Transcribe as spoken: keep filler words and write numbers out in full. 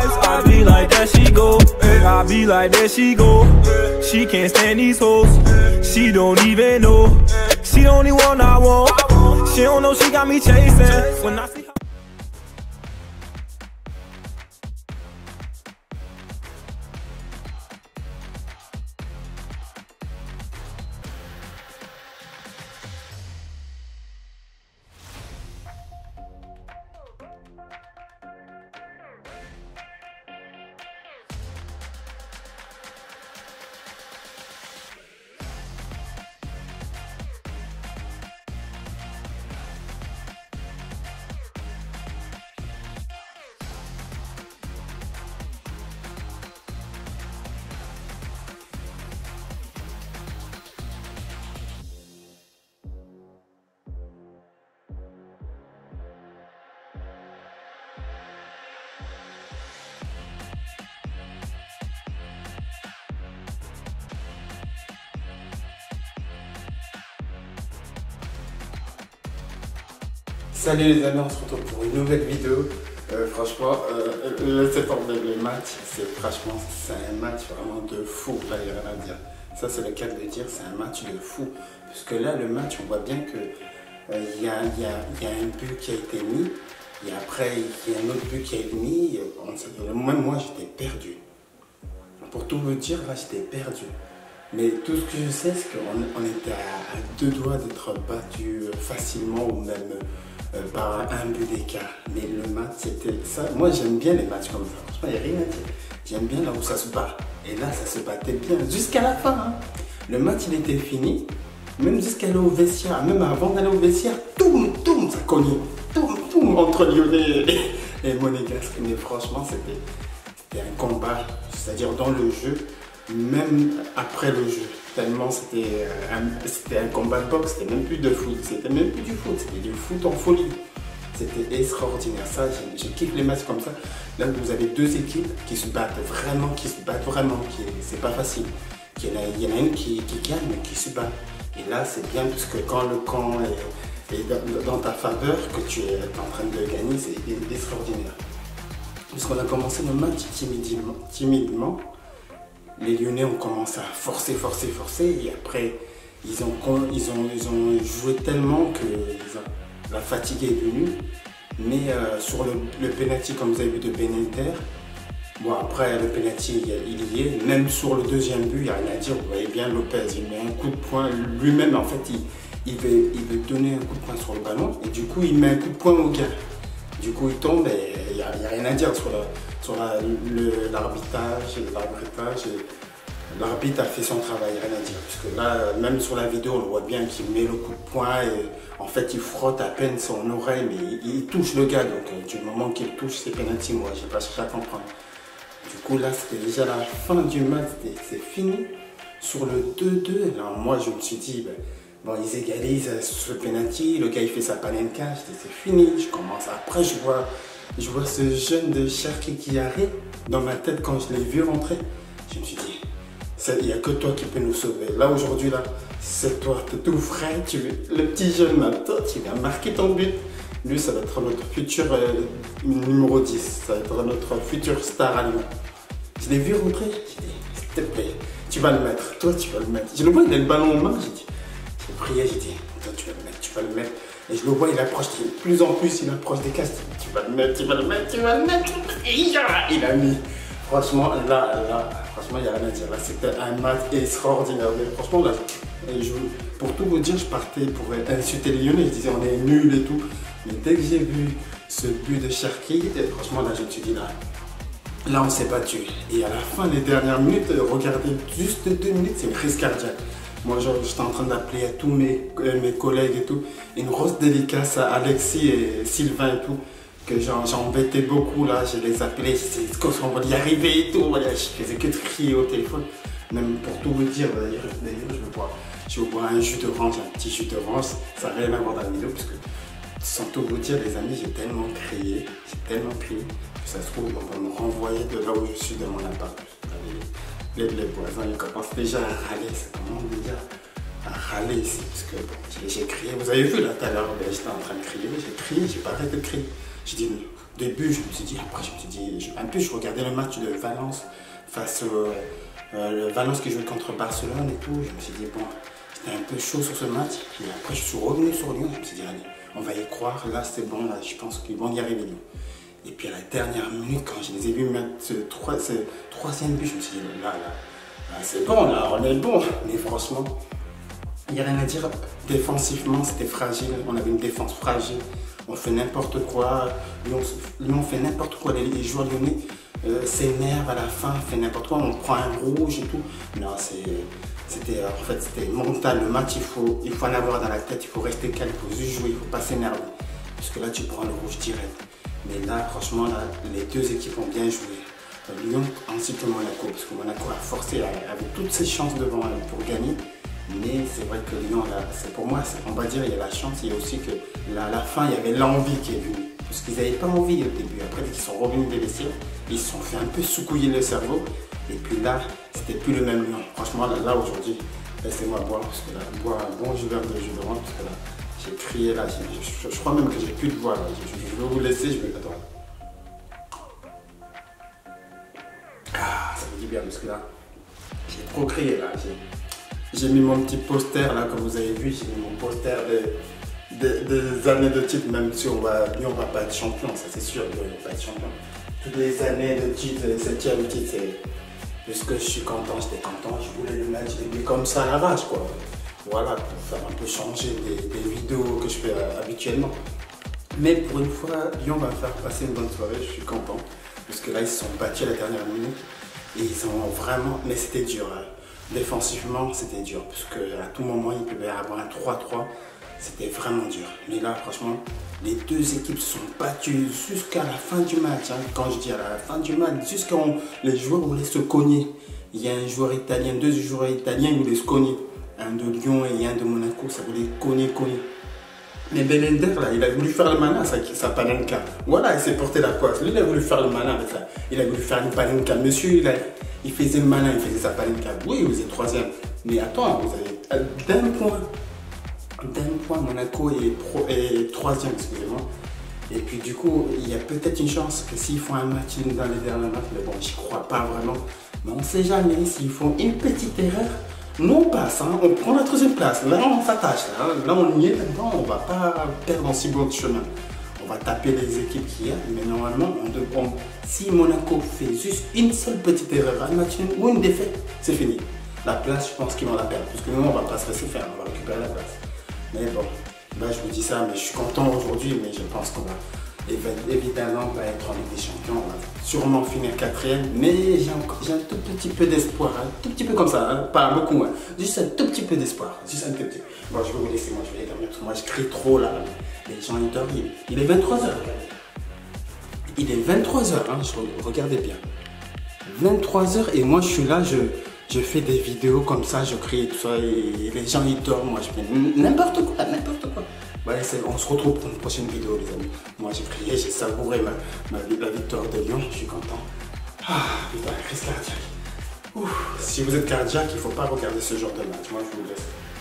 vibes. I be like, there she go. I be like, there she go. She can't stand these hoes. She don't even know. She the only one I want. She don't know she got me chasing. When I see her. Salut les amis, on se retrouve pour une nouvelle vidéo. Euh, franchement, euh, le septembre, le match, c'est franchement, c'est un match vraiment de fou. Là, il n'y a rien à dire. Ça, c'est le cas de dire, c'est un match de fou. Parce que là, le match, on voit bien que euh, y, a, y, a, y a un but qui a été mis, et après, il y a un autre but qui a été mis. On, même moi, j'étais perdu. Pour tout vous dire, là, j'étais perdu. Mais tout ce que je sais, c'est qu'on on était à, à deux doigts d'être battu facilement ou même euh, par un but d'écart. Mais le match, c'était ça. Moi, j'aime bien les matchs comme ça. Franchement, il n'y a rien à dire. J'aime bien là où ça se bat. Et là, ça se battait bien. Jusqu'à la fin. Hein. Le match, il était fini. Même jusqu'à aller au vestiaire. Même avant d'aller au vestiaire, tout, tout, ça cognait. Tout, tout entre Lyonnais et, et Monégasque. Mais franchement, c'était un combat. C'est-à-dire dans le jeu. Même après le jeu, tellement c'était un, un combat de boxe, c'était même plus de foot, c'était même plus du foot, c'était du foot en folie. C'était extraordinaire, ça, je kiffe les matchs comme ça. Là, vous avez deux équipes qui se battent vraiment, qui se battent vraiment, c'est pas facile. Il y en a, il y en a une qui, qui gagne, mais qui se bat. Et là, c'est bien parce que quand le camp est, est dans, dans ta faveur, que tu es en train de gagner, c'est extraordinaire. Parce qu'on a commencé le match timidement, timidement. Les Lyonnais ont commencé à forcer, forcer, forcer, et après, ils ont, ils ont, ils ont joué tellement que la fatigue est venue. Mais euh, sur le, le penalty, comme vous avez vu, de Beninter, bon, après, le penalty, il y est. Même sur le deuxième but, il n'y a rien à dire. Vous voyez bien Lopez, il met un coup de poing. Lui-même, en fait, il, il, veut, il veut donner un coup de poing sur le ballon, et du coup, il met un coup de poing au gars. Du coup, il tombe et il n'y a, a rien à dire sur la... sur l'arbitrage, l'arbitrage, l'arbitre a fait son travail, rien à dire. Parce que là, même sur la vidéo, on voit bien qu'il met le coup de poing et en fait, il frotte à peine son oreille, mais il, il touche le gars. Donc, euh, du moment qu'il touche, c'est penalty. Moi, j'ai pas cherché à comprendre. Du coup, là, c'était déjà la fin du match, c'est fini. Sur le deux deux, là, moi, je me suis dit, ben, bon, ils égalisent sur le penalty, le gars, il fait sa panenka, c'est fini. Je commence, après, je vois... Je vois ce jeune de Cherki qui arrive dans ma tête quand je l'ai vu rentrer. Je me suis dit, il n'y a que toi qui peux nous sauver. Là, aujourd'hui, là, c'est toi, tu es tout frais. Tu, le petit jeune, là, toi, tu vas marquer ton but. Lui, ça va être notre futur euh, numéro dix. Ça va être notre futur star allemand. Je l'ai vu rentrer. J'ai dit, s'il te plaît, tu vas le mettre. Toi, tu vas le mettre. Je le vois, il a le ballon en main. J'ai dit, j'ai prié, j'ai dit, toi, tu vas le mettre, tu vas le mettre. Et je le vois, il approche, de plus en plus, il approche des castes. Tu vas le mettre, tu vas le mettre, tu vas le mettre. Et il a mis. Franchement, là, là, franchement, il n'y a rien à dire. Là, c'était un match extraordinaire. Mais franchement, là, je, pour tout vous dire, je partais pour insulter les Lyonnais. Je disais, on est nuls et tout. Mais dès que j'ai vu ce but de Cherki, franchement, là, je me suis dit, là, là, on s'est battu. Et à la fin, les dernières minutes, regardez, juste deux minutes, c'est une crise cardiaque. Moi, j'étais en train d'appeler à tous mes, mes collègues et tout. Une grosse dédicace à Alexis et Sylvain et tout. Que j'embêtais beaucoup là. Je les appelais. Je disais, qu'on va y arriver et tout. Voilà, je faisais que de crier au téléphone. Même pour tout vous dire, d'ailleurs, je vais boire. Je vais boire un jus d'orange, un petit jus d'orange. Ça n'a rien à voir dans la vidéo. Parce que, sans tout vous dire, les amis, j'ai tellement crié. J'ai tellement crié. Que ça se trouve, on va me renvoyer de là où je suis, de mon appart. Les, les voisins, ils commencent déjà à râler, c'est comment dire, à râler ici, parce que bon, j'ai crié, vous avez vu là tout à l'heure, j'étais en train de crier, j'ai crié, j'ai pas arrêté de crier. J'ai dit, au début, je me suis dit, après, je me suis dit, je, en plus, je regardais le match de Valence face au euh, le Valence qui jouait contre Barcelone et tout. Je me suis dit, bon, c'était un peu chaud sur ce match. Et après, je suis revenu sur Lyon. Je me suis dit, allez, on va y croire. Là, c'est bon, là, je pense qu'ils vont y arriver, Lyon. Et puis à la dernière minute, quand je les ai vus mettre ce, trois, ce troisième but, je me suis dit, là, là, là c'est bon, là, on est bon. Mais franchement, il n'y a rien à dire. Défensivement, c'était fragile. On avait une défense fragile. On fait n'importe quoi. Lyon, Lyon fait n'importe quoi. Les, les joueurs lyonnais euh, s'énervent à la fin, fait n'importe quoi. On prend un rouge et tout. Non, c'était euh, en fait, c'était mental. Le match, il faut, il faut en avoir dans la tête. Il faut rester calme, il faut juste jouer. Il ne faut pas s'énerver. Parce que là, tu prends le rouge direct. Mais là, franchement, là, les deux équipes ont bien joué. Euh, Lyon ainsi que Monaco. Parce que Monaco a forcé avec toutes ses chances devant elle pour gagner. Mais c'est vrai que Lyon, là, pour moi, on va dire, il y a la chance, il y a aussi que là, à la fin, il y avait l'envie qui est venue. Parce qu'ils n'avaient pas envie au début. Après, ils sont revenus des vestiaires, ils se sont fait un peu soukouiller le cerveau. Et puis là, c'était plus le même Lyon. Franchement, là, là aujourd'hui, laissez-moi boire, parce que là, boire un bon jus vert de jus d'orange, parce que là, j'ai crié, là, je, je, je crois même que j'ai plus de voix, là. Je, je, je vais vous laisser, je vais... Attends. Ah, ça me dit bien, parce que là, j'ai trop crié, là. J'ai mis mon petit poster là, comme vous avez vu, j'ai mis mon poster des, des, des années de titre, même si on va, lui on va pas être champion, ça c'est sûr, lui on va pas être champion. Toutes les années de titre, les septième titre, c'est puisque je suis content, j'étais content, je voulais le mettre, je l'ai mis comme ça à l'arrache quoi. Voilà, pour faire un peu changer des, des vidéos que je fais euh, habituellement. Mais pour une fois, Lyon va faire passer une bonne soirée, je suis content. Parce que là ils se sont battus à la dernière minute et ils ont vraiment, mais c'était dur. Hein. Défensivement, c'était dur, parce qu'à tout moment, il pouvait y avoir un trois trois. C'était vraiment dur. Mais là, franchement, les deux équipes se sont battues jusqu'à la fin du match. Hein. Quand je dis à la fin du match, jusqu'à les joueurs voulaient se cogner. Il y a un joueur italien, deux joueurs italiens, ils voulaient se cogner. Un de Lyon et un de Monaco, ça voulait cogner, cogner. Mais Belender, là, il a voulu faire le malin avec sa Panenka. Voilà, il s'est porté la poisse. Lui, il a voulu faire le malin avec ça. Il a voulu faire une Panenka. Monsieur, il, a, il faisait le malin, il faisait sa Panenka. Oui, vous êtes troisième. Mais attends, vous avez d'un point. D'un point, Monaco est, pro, est troisième, excusez-moi. Et puis du coup, il y a peut-être une chance que s'ils font un match dans les derniers matchs, mais bon, j'y crois pas vraiment. Mais on ne sait jamais, s'ils font une petite erreur, nous on passe, hein, on prend la troisième place. Là on s'attache, là, là on y est maintenant, on ne va pas perdre en si bon chemin. On va taper les équipes qu'il y a, mais normalement, on devrait, si Monaco fait juste une seule petite erreur, un match ou une défaite, c'est fini. La place, je pense qu'ils vont la perdre, parce que nous on ne va pas se laisser faire, on va récupérer la place. Mais bon, là je vous dis ça, mais je suis content aujourd'hui, mais je pense qu'on va évidemment pas être en Ligue des Champions, on va sûrement finir quatrième, mais j'ai un tout petit peu d'espoir, un tout petit peu comme ça, hein, pas beaucoup, hein, juste un tout petit peu d'espoir, juste un tout petit. Bon, je vais vous laisser, moi je vais dormir, parce que moi je crie trop là, les gens ils dorment, il, il est vingt-trois heures, il est vingt-trois heures, hein, je, regardez bien, vingt-trois heures et moi je suis là, je... Je fais des vidéos comme ça, je crie et tout ça, et les gens ils dorment, moi je fais n'importe quoi, n'importe quoi. Bah, on se retrouve pour une prochaine vidéo les amis. Moi j'ai crié, j'ai savouré ma, ma, la victoire de Lyon, je suis content. Ah putain, crise cardiaque. Ouf. Si vous êtes cardiaque, il ne faut pas regarder ce genre de match, moi je vous laisse.